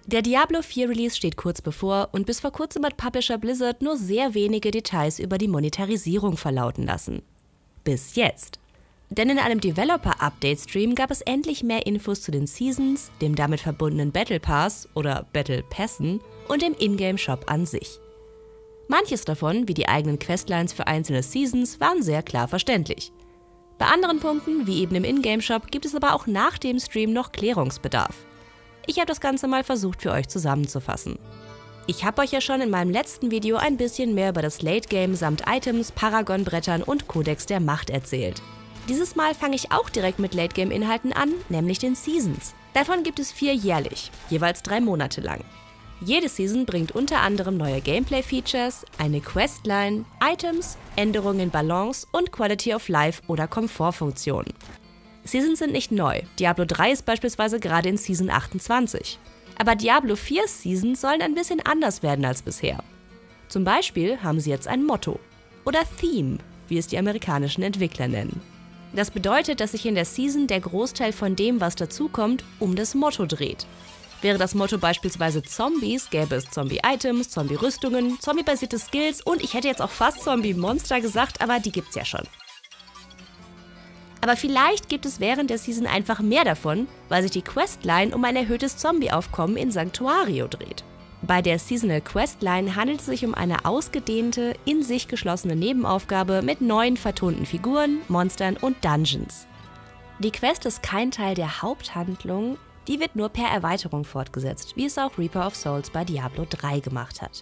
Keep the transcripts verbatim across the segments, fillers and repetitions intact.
Der Diablo vier Release steht kurz bevor und bis vor kurzem hat Publisher Blizzard nur sehr wenige Details über die Monetarisierung verlauten lassen. Bis jetzt. Denn in einem Developer-Update-Stream gab es endlich mehr Infos zu den Seasons, dem damit verbundenen Battle Pass oder Battle Passen und dem Ingame-Shop an sich. Manches davon, wie die eigenen Questlines für einzelne Seasons, waren sehr klar verständlich. Bei anderen Punkten, wie eben im Ingame-Shop, gibt es aber auch nach dem Stream noch Klärungsbedarf. Ich habe das Ganze mal versucht für euch zusammenzufassen. Ich habe euch ja schon in meinem letzten Video ein bisschen mehr über das Late Game samt Items, Paragon-Brettern und Kodex der Macht erzählt. Dieses Mal fange ich auch direkt mit Late Game Inhalten an, nämlich den Seasons. Davon gibt es vier jährlich, jeweils drei Monate lang. Jede Season bringt unter anderem neue Gameplay-Features, eine Questline, Items, Änderungen in Balance und Quality of Life oder Komfortfunktionen. Seasons sind nicht neu, Diablo drei ist beispielsweise gerade in Season achtundzwanzig. Aber Diablo vier Seasons sollen ein bisschen anders werden als bisher. Zum Beispiel haben sie jetzt ein Motto oder Theme, wie es die amerikanischen Entwickler nennen. Das bedeutet, dass sich in der Season der Großteil von dem, was dazukommt, um das Motto dreht. Wäre das Motto beispielsweise Zombies, gäbe es Zombie-Items, Zombie-Rüstungen, Zombie-basierte Skills und ich hätte jetzt auch fast Zombie-Monster gesagt, aber die gibt's ja schon. Aber vielleicht gibt es während der Season einfach mehr davon, weil sich die Questline um ein erhöhtes Zombie-Aufkommen in Sanctuario dreht. Bei der Seasonal Questline handelt es sich um eine ausgedehnte, in sich geschlossene Nebenaufgabe mit neuen vertonten Figuren, Monstern und Dungeons. Die Quest ist kein Teil der Haupthandlung, die wird nur per Erweiterung fortgesetzt, wie es auch Reaper of Souls bei Diablo drei gemacht hat.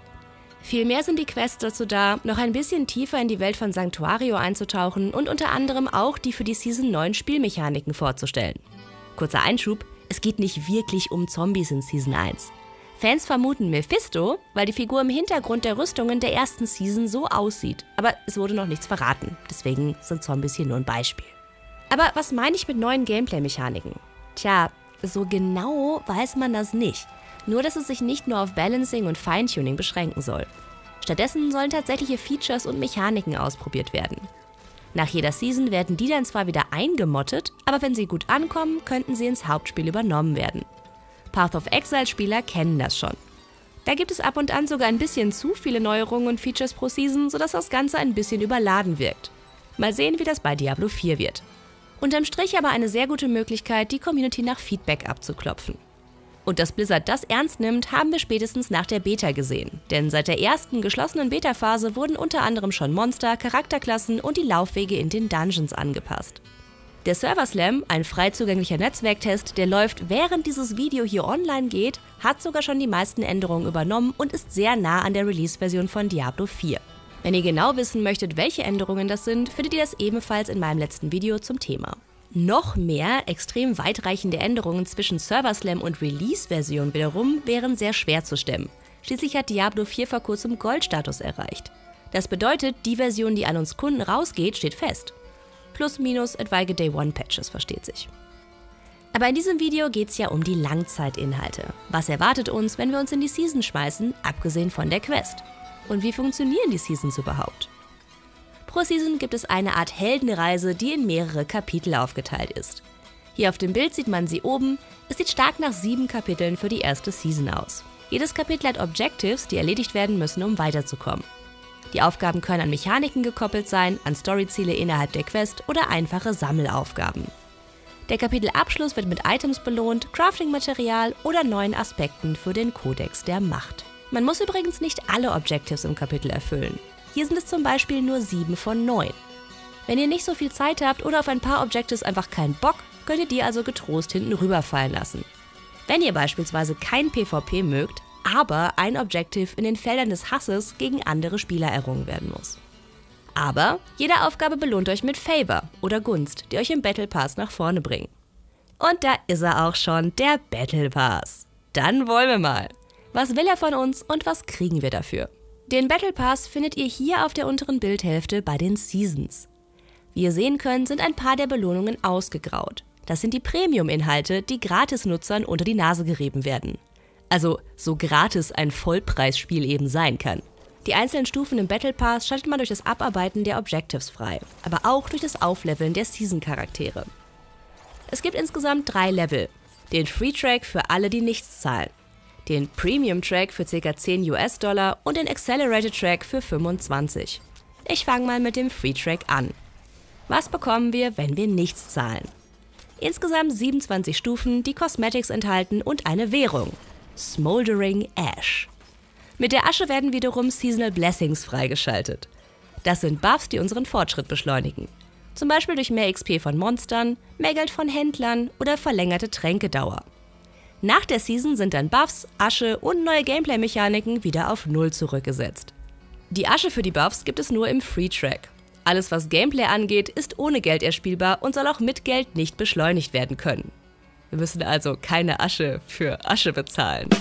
Vielmehr sind die Quests dazu da, noch ein bisschen tiefer in die Welt von Sanctuario einzutauchen und unter anderem auch die für die Season neuen Spielmechaniken vorzustellen. Kurzer Einschub, es geht nicht wirklich um Zombies in Season eins. Fans vermuten Mephisto, weil die Figur im Hintergrund der Rüstungen der ersten Season so aussieht, aber es wurde noch nichts verraten, deswegen sind Zombies hier nur ein Beispiel. Aber was meine ich mit neuen Gameplay-Mechaniken? Tja, so genau weiß man das nicht. Nur, dass es sich nicht nur auf Balancing und Feintuning beschränken soll. Stattdessen sollen tatsächliche Features und Mechaniken ausprobiert werden. Nach jeder Season werden die dann zwar wieder eingemottet, aber wenn sie gut ankommen, könnten sie ins Hauptspiel übernommen werden. Path of Exile-Spieler kennen das schon. Da gibt es ab und an sogar ein bisschen zu viele Neuerungen und Features pro Season, sodass das Ganze ein bisschen überladen wirkt. Mal sehen, wie das bei Diablo vier wird. Unterm Strich aber eine sehr gute Möglichkeit, die Community nach Feedback abzuklopfen. Und dass Blizzard das ernst nimmt, haben wir spätestens nach der Beta gesehen. Denn seit der ersten geschlossenen Beta-Phase wurden unter anderem schon Monster, Charakterklassen und die Laufwege in den Dungeons angepasst. Der Server Slam, ein frei zugänglicher Netzwerktest, der läuft, während dieses Video hier online geht, hat sogar schon die meisten Änderungen übernommen und ist sehr nah an der Release-Version von Diablo vier. Wenn ihr genau wissen möchtet, welche Änderungen das sind, findet ihr das ebenfalls in meinem letzten Video zum Thema. Noch mehr extrem weitreichende Änderungen zwischen Server Slam und Release-Version wiederum wären sehr schwer zu stemmen. Schließlich hat Diablo vier vor kurzem Gold-Status erreicht. Das bedeutet, die Version, die an uns Kunden rausgeht, steht fest. Plus minus etwaige Day-One-Patches, versteht sich. Aber in diesem Video geht es ja um die Langzeitinhalte. Was erwartet uns, wenn wir uns in die Season schmeißen, abgesehen von der Quest? Und wie funktionieren die Seasons überhaupt? Pro Season gibt es eine Art Heldenreise, die in mehrere Kapitel aufgeteilt ist. Hier auf dem Bild sieht man sie oben. Es sieht stark nach sieben Kapiteln für die erste Season aus. Jedes Kapitel hat Objectives, die erledigt werden müssen, um weiterzukommen. Die Aufgaben können an Mechaniken gekoppelt sein, an Storyziele innerhalb der Quest oder einfache Sammelaufgaben. Der Kapitelabschluss wird mit Items belohnt, Crafting-Material oder neuen Aspekten für den Kodex der Macht. Man muss übrigens nicht alle Objectives im Kapitel erfüllen. Hier sind es zum Beispiel nur sieben von neun. Wenn ihr nicht so viel Zeit habt oder auf ein paar Objectives einfach keinen Bock, könnt ihr die also getrost hinten rüberfallen lassen. Wenn ihr beispielsweise kein PvP mögt, aber ein Objective in den Feldern des Hasses gegen andere Spieler errungen werden muss. Aber jede Aufgabe belohnt euch mit Favor oder Gunst, die euch im Battle Pass nach vorne bringen. Und da ist er auch schon, der Battle Pass. Dann wollen wir mal. Was will er von uns und was kriegen wir dafür? Den Battle Pass findet ihr hier auf der unteren Bildhälfte bei den Seasons. Wie ihr sehen könnt, sind ein paar der Belohnungen ausgegraut. Das sind die Premium-Inhalte, die Gratis-Nutzern unter die Nase gerieben werden. Also so gratis ein Vollpreisspiel eben sein kann. Die einzelnen Stufen im Battle Pass schaltet man durch das Abarbeiten der Objectives frei, aber auch durch das Aufleveln der Season-Charaktere. Es gibt insgesamt drei Level. Den Free Track für alle, die nichts zahlen. den Premium Track für ca. zehn US-Dollar und den Accelerated Track für fünfundzwanzig. Ich fange mal mit dem Free Track an. Was bekommen wir, wenn wir nichts zahlen? Insgesamt siebenundzwanzig Stufen, die Cosmetics enthalten und eine Währung: Smoldering Ash. Mit der Asche werden wiederum Seasonal Blessings freigeschaltet. Das sind Buffs, die unseren Fortschritt beschleunigen. Zum Beispiel durch mehr X P von Monstern, mehr Geld von Händlern oder verlängerte Tränkedauer. Nach der Season sind dann Buffs, Asche und neue Gameplay-Mechaniken wieder auf Null zurückgesetzt. Die Asche für die Buffs gibt es nur im Free Track. Alles, was Gameplay angeht, ist ohne Geld erspielbar und soll auch mit Geld nicht beschleunigt werden können. Wir müssen also keine Asche für Asche bezahlen.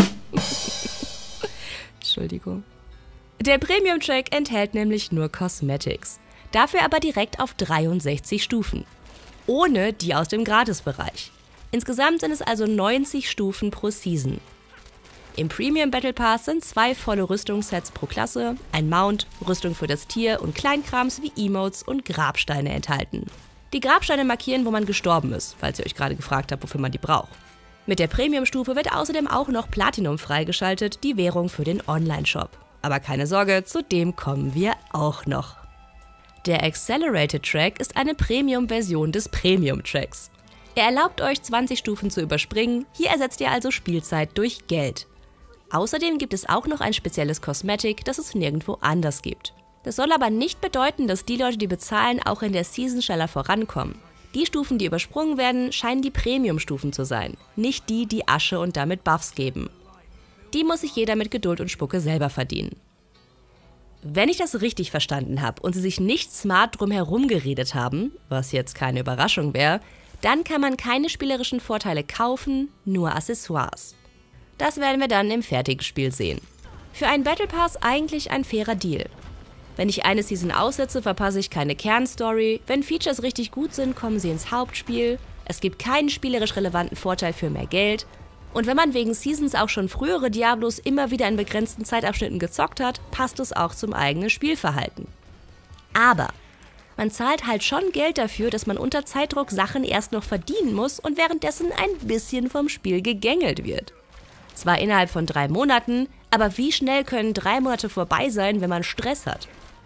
Entschuldigung. Der Premium Track enthält nämlich nur Cosmetics. Dafür aber direkt auf dreiundsechzig Stufen. Ohne die aus dem Gratisbereich. Insgesamt sind es also neunzig Stufen pro Season. Im Premium Battle Pass sind zwei volle Rüstungssets pro Klasse, ein Mount, Rüstung für das Tier und Kleinkrams wie Emotes und Grabsteine enthalten. Die Grabsteine markieren, wo man gestorben ist, falls ihr euch gerade gefragt habt, wofür man die braucht. Mit der Premium-Stufe wird außerdem auch noch Platinum freigeschaltet, die Währung für den Online-Shop. Aber keine Sorge, zu dem kommen wir auch noch. Der Accelerated Track ist eine Premium-Version des Premium-Tracks. Er erlaubt euch, zwanzig Stufen zu überspringen, hier ersetzt ihr also Spielzeit durch Geld. Außerdem gibt es auch noch ein spezielles Cosmetic, das es nirgendwo anders gibt. Das soll aber nicht bedeuten, dass die Leute, die bezahlen, auch in der Season schneller vorankommen. Die Stufen, die übersprungen werden, scheinen die Premium-Stufen zu sein, nicht die, die Asche und damit Buffs geben. Die muss sich jeder mit Geduld und Spucke selber verdienen. Wenn ich das richtig verstanden habe und sie sich nicht smart drum herum geredet haben, was jetzt keine Überraschung wäre, dann kann man keine spielerischen Vorteile kaufen, nur Accessoires. Das werden wir dann im fertigen Spiel sehen. Für einen Battle Pass eigentlich ein fairer Deal. Wenn ich eine Season aussetze, verpasse ich keine Kernstory, wenn Features richtig gut sind, kommen sie ins Hauptspiel, es gibt keinen spielerisch relevanten Vorteil für mehr Geld und wenn man wegen Seasons auch schon frühere Diablos immer wieder in begrenzten Zeitabschnitten gezockt hat, passt es auch zum eigenen Spielverhalten. Aber man zahlt halt schon Geld dafür, dass man unter Zeitdruck Sachen erst noch verdienen muss und währenddessen ein bisschen vom Spiel gegängelt wird. Zwar innerhalb von drei Monaten, aber wie schnell können drei Monate vorbei sein, wenn man Stress hat?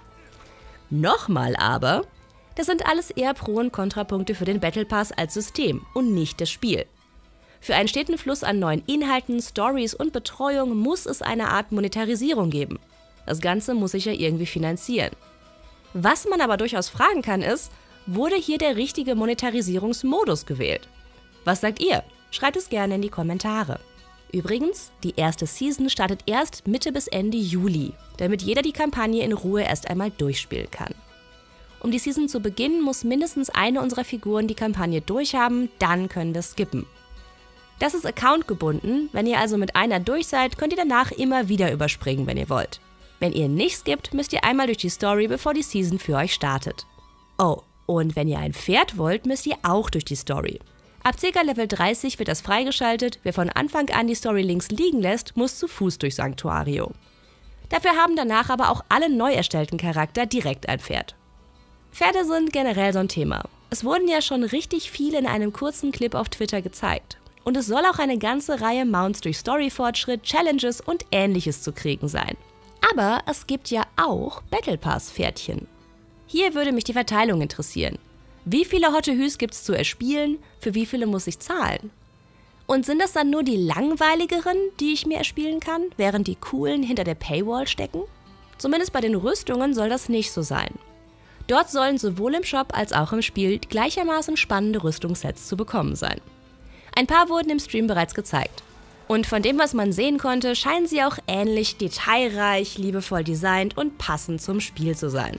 Nochmal aber, das sind alles eher Pro- und Kontrapunkte für den Battle Pass als System und nicht das Spiel. Für einen steten Fluss an neuen Inhalten, Stories und Betreuung muss es eine Art Monetarisierung geben. Das Ganze muss sich ja irgendwie finanzieren. Was man aber durchaus fragen kann ist, wurde hier der richtige Monetarisierungsmodus gewählt? Was sagt ihr? Schreibt es gerne in die Kommentare. Übrigens, die erste Season startet erst Mitte bis Ende Juli, damit jeder die Kampagne in Ruhe erst einmal durchspielen kann. Um die Season zu beginnen, muss mindestens eine unserer Figuren die Kampagne durchhaben, dann können wir skippen. Das ist accountgebunden, wenn ihr also mit einer durch seid, könnt ihr danach immer wieder überspringen, wenn ihr wollt. Wenn ihr nicht skippt, müsst ihr einmal durch die Story, bevor die Season für euch startet. Oh, und wenn ihr ein Pferd wollt, müsst ihr auch durch die Story. Ab ca. Level dreißig wird das freigeschaltet, wer von Anfang an die Story links liegen lässt, muss zu Fuß durch Sanctuario. Dafür haben danach aber auch alle neu erstellten Charakter direkt ein Pferd. Pferde sind generell so ein Thema. Es wurden ja schon richtig viele in einem kurzen Clip auf Twitter gezeigt. Und es soll auch eine ganze Reihe Mounts durch Story-Fortschritt, Challenges und Ähnliches zu kriegen sein. Aber es gibt ja auch Battle Pass-Pferdchen. Hier würde mich die Verteilung interessieren. Wie viele Hotte Hüs gibt es zu erspielen, für wie viele muss ich zahlen? Und sind das dann nur die langweiligeren, die ich mir erspielen kann, während die coolen hinter der Paywall stecken? Zumindest bei den Rüstungen soll das nicht so sein. Dort sollen sowohl im Shop als auch im Spiel gleichermaßen spannende Rüstungssets zu bekommen sein. Ein paar wurden im Stream bereits gezeigt. Und von dem, was man sehen konnte, scheinen sie auch ähnlich detailreich, liebevoll designt und passend zum Spiel zu sein.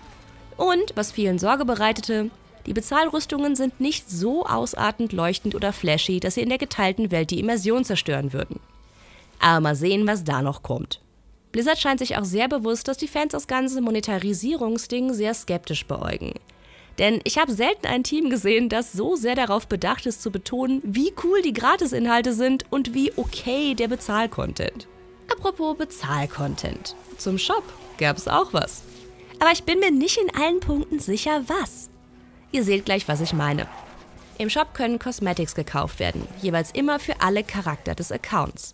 Und, was vielen Sorge bereitete, die Bezahlrüstungen sind nicht so ausartend leuchtend oder flashy, dass sie in der geteilten Welt die Immersion zerstören würden. Aber mal sehen, was da noch kommt. Blizzard scheint sich auch sehr bewusst, dass die Fans das ganze Monetarisierungsding sehr skeptisch beäugen. Denn ich habe selten ein Team gesehen, das so sehr darauf bedacht ist zu betonen, wie cool die Gratisinhalte sind und wie okay der Bezahl-Content. Apropos Bezahl-Content. Zum Shop gab es auch was. Aber ich bin mir nicht in allen Punkten sicher, was. Ihr seht gleich, was ich meine. Im Shop können Cosmetics gekauft werden, jeweils immer für alle Charakter des Accounts.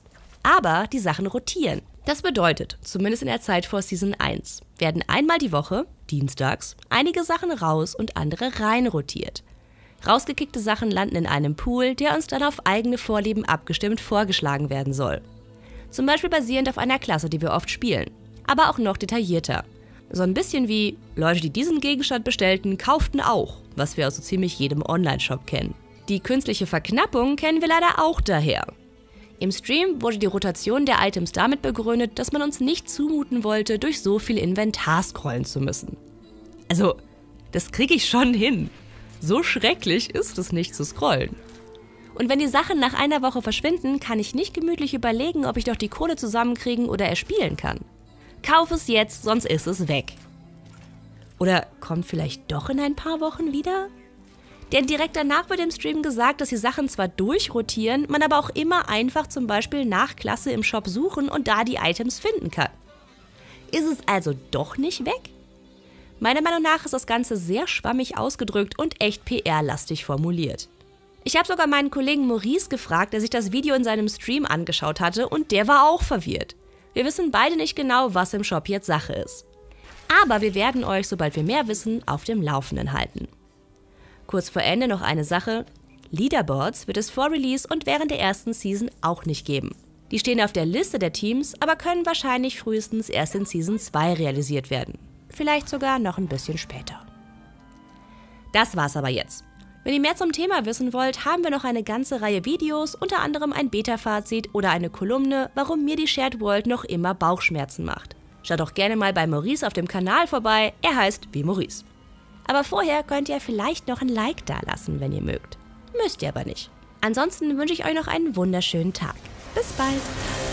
Aber die Sachen rotieren. Das bedeutet, zumindest in der Zeit vor Season eins, werden einmal die Woche, dienstags, einige Sachen raus und andere rein rotiert. Rausgekickte Sachen landen in einem Pool, der uns dann auf eigene Vorlieben abgestimmt vorgeschlagen werden soll. Zum Beispiel basierend auf einer Klasse, die wir oft spielen. Aber auch noch detaillierter. So ein bisschen wie, Leute, die diesen Gegenstand bestellten, kauften auch, was wir aus so ziemlich jedem Online-Shop kennen. Die künstliche Verknappung kennen wir leider auch daher. Im Stream wurde die Rotation der Items damit begründet, dass man uns nicht zumuten wollte, durch so viel Inventar scrollen zu müssen. Also, das kriege ich schon hin. So schrecklich ist es nicht zu scrollen. Und wenn die Sachen nach einer Woche verschwinden, kann ich nicht gemütlich überlegen, ob ich doch die Kohle zusammenkriegen oder erspielen kann. Kauf es jetzt, sonst ist es weg. Oder kommt vielleicht doch in ein paar Wochen wieder? Denn direkt danach wird im Stream gesagt, dass die Sachen zwar durchrotieren, man aber auch immer einfach zum Beispiel nach Klasse im Shop suchen und da die Items finden kann. Ist es also doch nicht weg? Meiner Meinung nach ist das Ganze sehr schwammig ausgedrückt und echt P R-lastig formuliert. Ich habe sogar meinen Kollegen Maurice gefragt, der sich das Video in seinem Stream angeschaut hatte, und der war auch verwirrt. Wir wissen beide nicht genau, was im Shop jetzt Sache ist. Aber wir werden euch, sobald wir mehr wissen, auf dem Laufenden halten. Kurz vor Ende noch eine Sache: Leaderboards wird es vor Release und während der ersten Season auch nicht geben. Die stehen auf der Liste der Teams, aber können wahrscheinlich frühestens erst in Season zwei realisiert werden. Vielleicht sogar noch ein bisschen später. Das war's aber jetzt. Wenn ihr mehr zum Thema wissen wollt, haben wir noch eine ganze Reihe Videos, unter anderem ein Beta-Fazit oder eine Kolumne, warum mir die Shared World noch immer Bauchschmerzen macht. Schaut doch gerne mal bei Maurice auf dem Kanal vorbei, er heißt wie Maurice. Aber vorher könnt ihr vielleicht noch ein Like dalassen, wenn ihr mögt. Müsst ihr aber nicht. Ansonsten wünsche ich euch noch einen wunderschönen Tag. Bis bald!